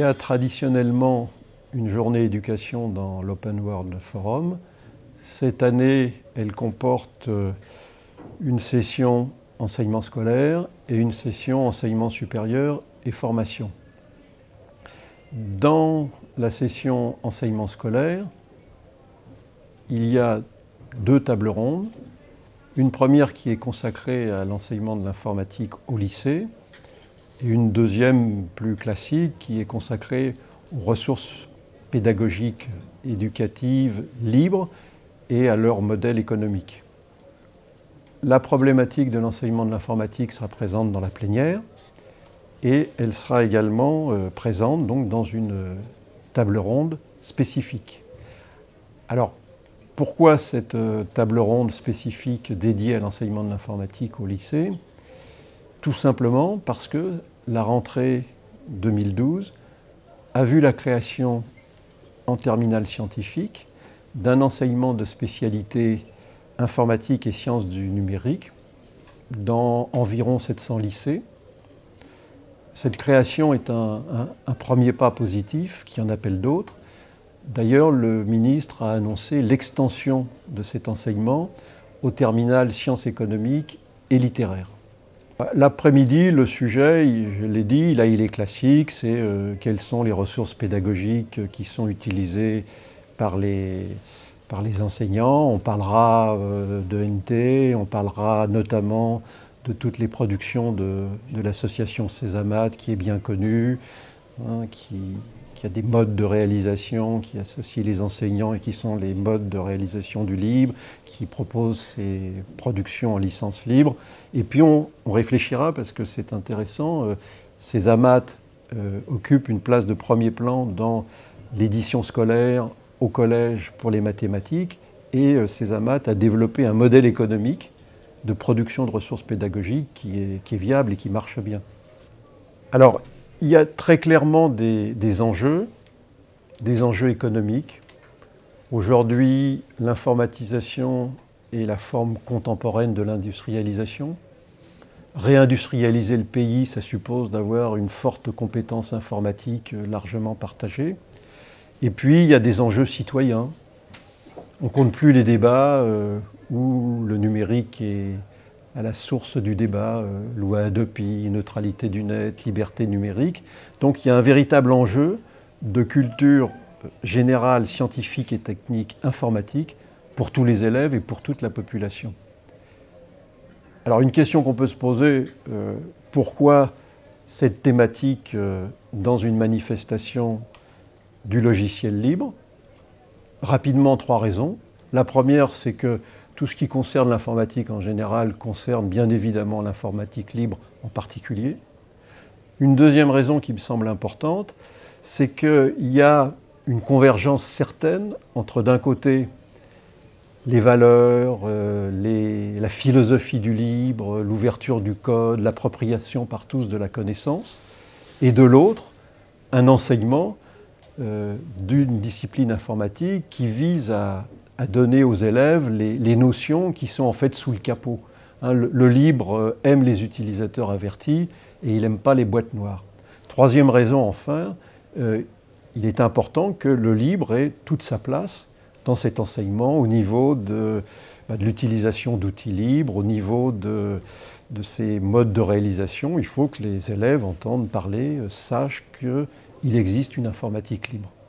y a traditionnellement une journée éducation dans l'Open World Forum. Cette année, elle comporte une session enseignement scolaire et une session enseignement supérieur et formation. Dans la session enseignement scolaire, il y a deux tables rondes. Une première qui est consacrée à l'enseignement de l'informatique au lycée et une deuxième plus classique qui est consacrée aux ressources pédagogiques, éducatives, libres et à leur modèle économique. La problématique de l'enseignement de l'informatique sera présente dans la plénière et elle sera également présente donc, dans une table ronde spécifique. Alors, pourquoi cette table ronde spécifique dédiée à l'enseignement de l'informatique au lycée? Tout simplement parce que la rentrée 2012 a vu la création en terminale scientifique d'un enseignement de spécialité informatique et sciences du numérique dans environ 700 lycées. Cette création est un premier pas positif qui en appelle d'autres. D'ailleurs, le ministre a annoncé l'extension de cet enseignement aux terminales sciences économiques et littéraires. L'après-midi, le sujet, je l'ai dit, là il est classique, c'est quelles sont les ressources pédagogiques qui sont utilisées par les enseignants. On parlera de NT, on parlera notamment de toutes les productions de l'association Césamat qui est bien connue, qui a des modes de réalisation qui associent les enseignants et qui sont les modes de réalisation du libre, qui propose ces productions en licence libre. Et puis on réfléchira, parce que c'est intéressant, Césamat occupe une place de premier plan dans l'édition scolaire au collège pour les mathématiques, et Césamat a développé un modèle économique de production de ressources pédagogiques qui est viable et qui marche bien. Alors, il y a très clairement des enjeux économiques. Aujourd'hui, l'informatisation est la forme contemporaine de l'industrialisation. Réindustrialiser le pays, ça suppose d'avoir une forte compétence informatique largement partagée. Et puis, il y a des enjeux citoyens. On ne compte plus les débats où le numérique est à la source du débat, loi Hadopi, neutralité du net, liberté numérique. Donc il y a un véritable enjeu de culture générale, scientifique et technique informatique pour tous les élèves et pour toute la population. Alors une question qu'on peut se poser, pourquoi cette thématique dans une manifestation du logiciel libre? Rapidement, trois raisons. La première, c'est que tout ce qui concerne l'informatique en général concerne bien évidemment l'informatique libre en particulier. Une deuxième raison qui me semble importante, c'est qu'il y a une convergence certaine entre d'un côté les valeurs, la philosophie du libre, l'ouverture du code, l'appropriation par tous de la connaissance, et de l'autre, un enseignement d'une discipline informatique qui vise à donner aux élèves les notions qui sont en fait sous le capot. Le libre aime les utilisateurs avertis et il n'aime pas les boîtes noires. Troisième raison enfin, il est important que le libre ait toute sa place dans cet enseignement au niveau de l'utilisation d'outils libres, au niveau de ces modes de réalisation. Il faut que les élèves entendent parler, sachent qu'il existe une informatique libre.